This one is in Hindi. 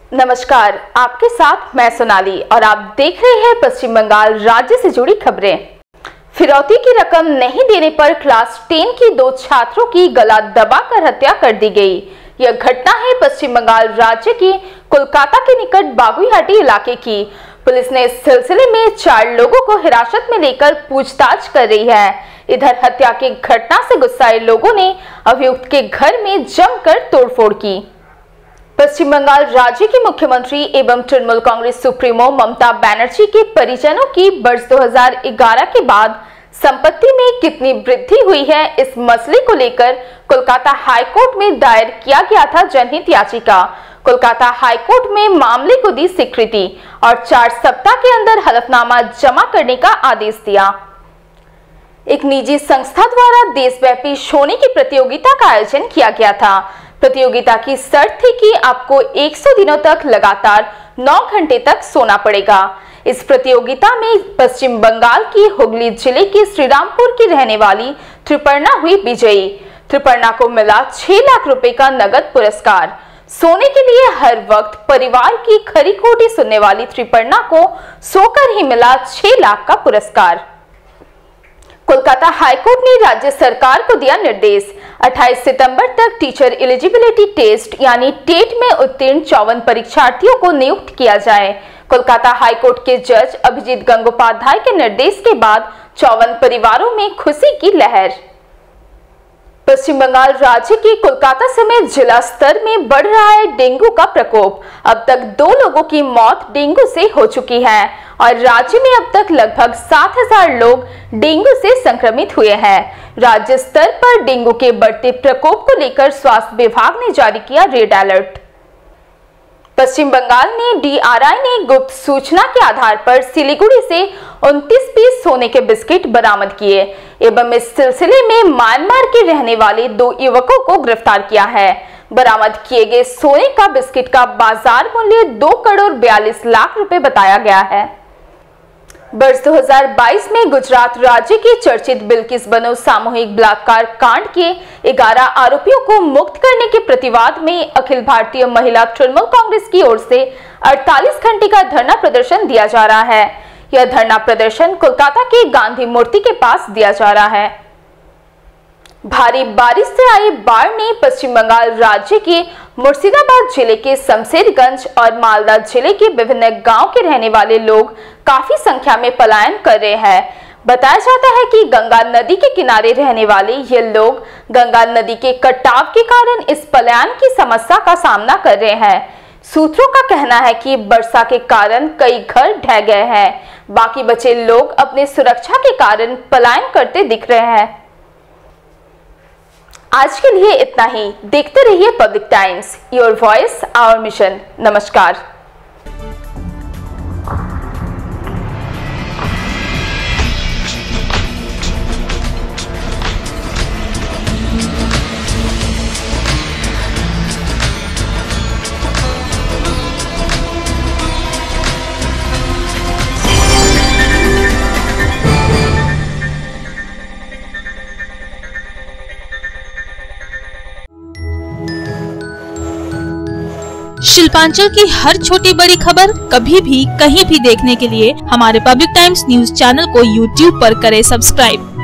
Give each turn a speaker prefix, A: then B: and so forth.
A: नमस्कार, आपके साथ मैं सोनाली और आप देख रहे हैं पश्चिम बंगाल राज्य से जुड़ी खबरें। फिरौती की रकम नहीं देने पर क्लास 10 की 2 छात्रों की गला दबाकर हत्या कर दी गई। यह घटना है पश्चिम बंगाल राज्य के कोलकाता के निकट बागुईहाटी इलाके की। पुलिस ने इस सिलसिले में 4 लोगों को हिरासत में लेकर पूछताछ कर रही है। इधर हत्या की घटना से गुस्साए लोगों ने अभियुक्त के घर में जमकर तोड़फोड़ की। पश्चिम बंगाल राज्य की मुख्यमंत्री एवं तृणमूल कांग्रेस सुप्रीमो ममता बनर्जी के परिजनों की वर्ष 2011 के बाद संपत्ति में कितनी वृद्धि हुई है, इस मसले को लेकर कोलकाता हाईकोर्ट में दायर किया गया था जनहित याचिका। कोलकाता हाईकोर्ट में मामले को दी स्वीकृति और 4 सप्ताह के अंदर हलफनामा जमा करने का आदेश दिया। एक निजी संस्था द्वारा देशव्यापी सोने की प्रतियोगिता का आयोजन किया गया था। प्रतियोगिता की शर्त थी कि आपको 100 दिनों तक लगातार 9 घंटे तक सोना पड़ेगा। इस प्रतियोगिता में पश्चिम बंगाल की हुगली जिले के श्रीरामपुर की रहने वाली त्रिपर्णा हुई विजयी। त्रिपर्णा को मिला 6 लाख रुपए का नगद पुरस्कार। सोने के लिए हर वक्त परिवार की खरी खोटी सुनने वाली त्रिपर्णा को सोकर ही मिला 6 लाख का पुरस्कार। कोलकाता हाईकोर्ट ने राज्य सरकार को दिया निर्देश, 28 सितंबर तक टीचर एलिजिबिलिटी टेस्ट यानी टेट में उत्तीर्ण 54 परीक्षार्थियों को नियुक्त किया जाए। कोलकाता हाईकोर्ट के जज अभिजीत गंगोपाध्याय के निर्देश के बाद 54 परिवारों में खुशी की लहर। पश्चिम बंगाल राज्य के कोलकाता समेत जिला स्तर में बढ़ रहा है डेंगू का प्रकोप। अब तक 2 लोगों की मौत डेंगू से हो चुकी है और राज्य में अब तक लगभग 7000 लोग डेंगू से संक्रमित हुए हैं। राज्य स्तर पर डेंगू के बढ़ते प्रकोप को लेकर स्वास्थ्य विभाग ने जारी किया रेड अलर्ट। पश्चिम बंगाल में डीआरआई ने गुप्त सूचना के आधार पर सिलीगुड़ी से 29 पीस सोने के बिस्किट बरामद किए एवं इस सिलसिले में म्यांमार के रहने वाले 2 युवकों को गिरफ्तार किया है। बरामद किए गए सोने का बिस्किट का बाजार मूल्य 2 करोड़ 42 लाख रुपए बताया गया है। वर्ष 2022 में गुजरात राज्य के चर्चित बिल्किस बनो सामूहिक बलात्कार कांड के 11 आरोपियों को मुक्त करने के प्रतिवाद में अखिल भारतीय महिला तृणमूल कांग्रेस की ओर से 48 घंटे का धरना प्रदर्शन दिया जा रहा है। यह धरना प्रदर्शन कोलकाता के गांधी मूर्ति के पास दिया जा रहा है। भारी बारिश से आई बाढ़ ने पश्चिम बंगाल राज्य के मुर्शिदाबाद जिले के शमशेरगंज और मालदा जिले के विभिन्न गांव के रहने वाले लोग काफी संख्या में पलायन कर रहे हैं। बताया जाता है कि गंगा नदी के किनारे रहने वाले ये लोग गंगा नदी के कटाव के कारण इस पलायन की समस्या का सामना कर रहे हैं। सूत्रों का कहना है कि वर्षा के कारण कई घर ढह गए हैं। बाकी बचे लोग अपने सुरक्षा के कारण पलायन करते दिख रहे हैं। आज के लिए इतना ही। देखते रहिए Public Times, your voice our mission. नमस्कार।
B: शिल्पांचल की हर छोटी बड़ी खबर कभी भी कहीं भी देखने के लिए हमारे पब्लिक टाइम्स न्यूज चैनल को YouTube पर करें सब्सक्राइब।